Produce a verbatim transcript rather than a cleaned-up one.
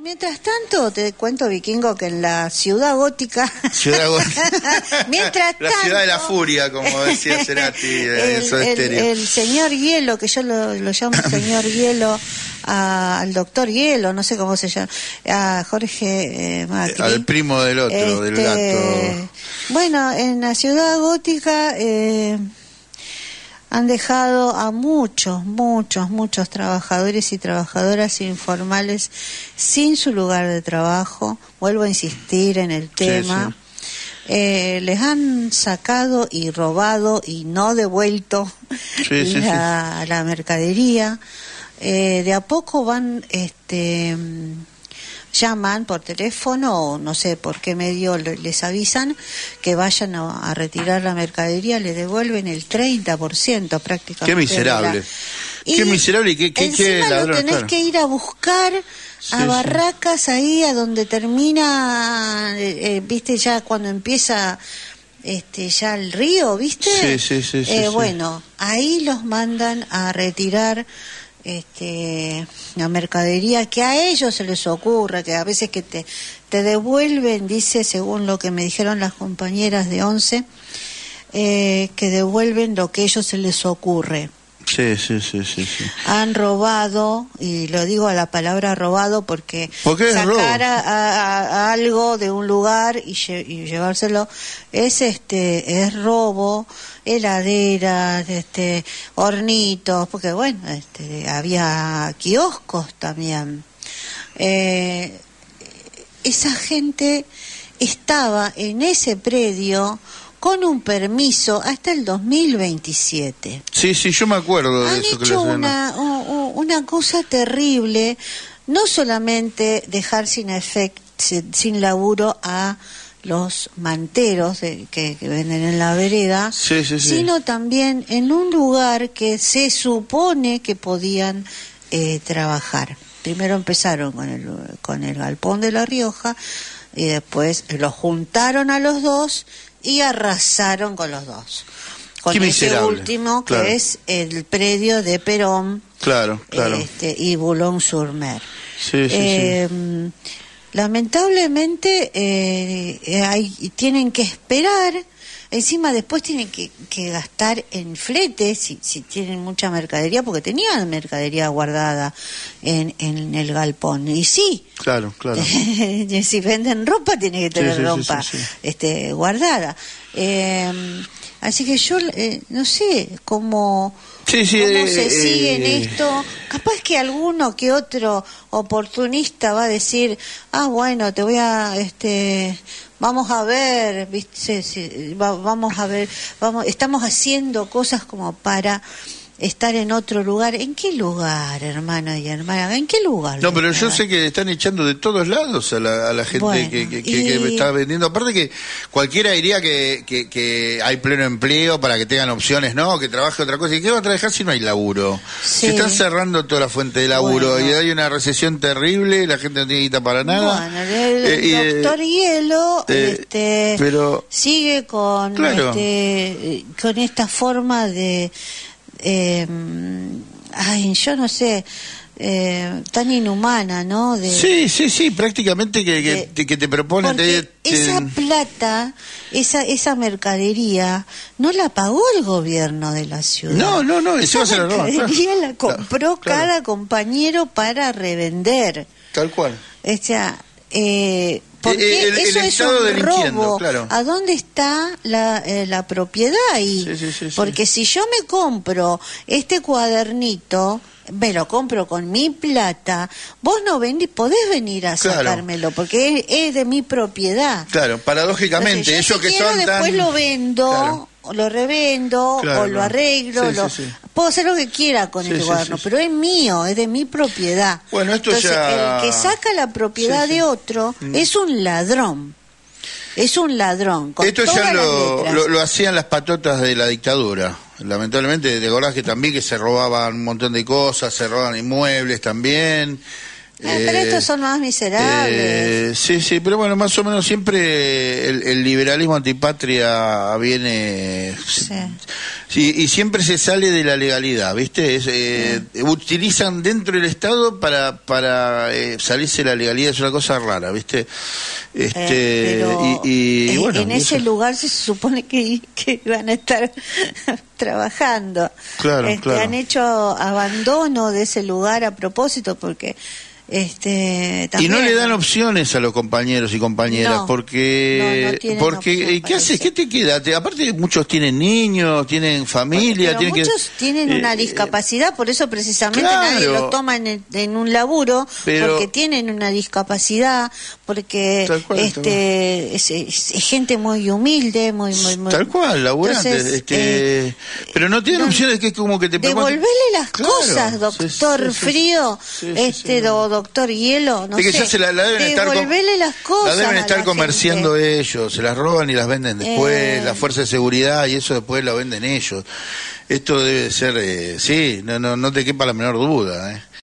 mientras tanto, te cuento, Vikingo, que en la ciudad gótica... Ciudad gótica. mientras la tanto, ciudad de la furia, como decía Cerati en el, Soda el, Stereo. el señor Hielo, que yo lo, lo llamo señor Hielo, a, al doctor Hielo, no sé cómo se llama, a Jorge eh, Macri. Al primo del otro, este, del gato. Bueno, en la ciudad gótica... Eh, han dejado a muchos, muchos, muchos trabajadores y trabajadoras informales sin su lugar de trabajo. Vuelvo a insistir en el tema. Sí, sí. Eh, les han sacado y robado y no devuelto sí, sí, la, sí. la mercadería. Eh, de a poco van... este llaman por teléfono o no sé por qué medio les avisan que vayan a, a retirar la mercadería, le devuelven el treinta por ciento prácticamente. Qué miserable. Y qué miserable y qué, qué, qué encima ladrón, lo tenés claro. que ir a buscar a sí, barracas sí. ahí a donde termina, eh, eh, viste, ya cuando empieza este ya el río, viste. Sí, sí, sí. sí, eh, sí. Bueno, ahí los mandan a retirar este la mercadería que a ellos se les ocurre, que a veces que te te devuelven, dice, según lo que me dijeron las compañeras de once, eh, que devuelven lo que a ellos se les ocurre. Sí, sí, sí, sí, sí. Han robado, y lo digo a la palabra robado porque ¿Por qué sacar a, a, a algo de un lugar y, lle y llevárselo es este es robo, heladeras, este hornitos, porque bueno, este había kioscos también. Eh, esa gente estaba en ese predio con un permiso hasta el dos mil veintisiete. Sí, sí, yo me acuerdo de Han eso. Han hecho una, una cosa terrible, no solamente dejar sin efecto, sin laburo a los manteros de, que, que venden en la vereda, sí, sí, sí. sino también en un lugar que se supone que podían eh, trabajar. Primero empezaron con el, con el galpón de La Rioja y después los juntaron a los dos y arrasaron con los dos. Con Qué ese miserable. último que Claro. es el predio de Perón, Claro, claro. este, y Boulogne-sur-Mer. Sí, sí, eh, sí. Lamentablemente eh, hay, tienen que esperar, encima después tienen que, que gastar en fletes si, si tienen mucha mercadería, porque tenían mercadería guardada en, en el galpón, y sí, Claro, claro. si venden ropa tiene que tener Sí, sí, sí, ropa sí, sí. este guardada. Eh, así que yo eh, no sé cómo, Sí, sí, cómo eh, se sigue en eh, esto. Capaz que alguno que otro oportunista va a decir, ah, bueno, te voy a, este, vamos a ver, viste, sí, va- vamos a ver, vamos, estamos haciendo cosas como para estar en otro lugar. ¿En qué lugar, hermano y hermana? ¿En qué lugar? No, pero yo están? sé que están echando de todos lados a la, a la gente Bueno, que, que, que, y- que está vendiendo. Aparte que cualquiera diría que, que, que hay pleno empleo para que tengan opciones, ¿no? Que trabaje otra cosa. ¿Y qué va a trabajar si no hay laburo? Sí. Se están cerrando toda la fuente de laburo Bueno. y hay una recesión terrible, la gente no tiene guita para nada. Bueno, el Eh, y, eh, doctor Hielo eh, este, pero sigue con Claro. este, con esta forma de eh, ay, yo no sé, eh, tan inhumana, ¿no? De, sí, sí, sí, prácticamente que, que, de- te- que te proponen... porque te- te- esa plata, esa esa mercadería no la pagó el gobierno de la ciudad. No, no, no, esa encima se la roban, claro. mercadería la compró Claro, claro. cada compañero para revender. Tal cual. O sea, eh, porque El- el- eso el es Estado un delinquiendo, robo. claro. ¿A dónde está la, eh, la propiedad ahí? Sí, sí, sí, sí. Porque si yo me compro este cuadernito, me lo compro con mi plata, vos no vendí, podés venir a Claro. sacármelo, porque es, es de mi propiedad. Claro, paradójicamente, Entonces, yo ellos si que quiero, son después tan... lo vendo, Claro. o lo revendo, Claro, o lo claro. arreglo, Sí, lo... sí, sí. puedo hacer lo que quiera con Sí, este sí, cuaderno, sí, sí. pero es mío, es de mi propiedad. Bueno, esto Entonces, ya- el que saca la propiedad Sí, sí. de otro Mm. es un ladrón. Es un ladrón. Con Esto todas ya las lo, letras. lo, lo hacían las patotas de la dictadura. Lamentablemente, te acordás que también que se robaban un montón de cosas, se robaban inmuebles también. Eh, pero estos son más miserables. eh, sí, sí, pero bueno, más o menos siempre el, el liberalismo antipatria viene... Sí. Sí, y siempre se sale de la legalidad, ¿viste? Es, eh, sí. Utilizan dentro del Estado para para eh, salirse de la legalidad, es una cosa rara, ¿viste? Este, eh, pero y, y, en, bueno, en ese eso... lugar se supone que, que van a estar trabajando. Claro, este, claro. Han hecho abandono de ese lugar a propósito porque... Este, y no le dan opciones a los compañeros y compañeras, no, porque no, no porque ¿qué haces? ¿Qué te queda? Te, aparte muchos tienen niños, tienen familia, pero tienen muchos que, tienen eh, una discapacidad, por eso precisamente claro, nadie los toma en, en un laburo, pero, porque tienen una discapacidad, porque tal cual, este tal es, es, es gente muy humilde, muy muy, muy tal cual, laburantes, entonces, este, eh, pero no tienen no, opciones, que es como que te devolverle las claro, cosas, doctor sí, sí, sí, Frío, sí, sí, este sí, no. doctor Hielo, no es que sé, ya se la, la deben estar devolverle las cosas, la deben estar la comerciando gente. ellos, se las roban y las venden después, eh, la fuerza de seguridad, y eso después lo venden ellos. Esto debe ser, eh, sí, no, no, no te quepa la menor duda, eh.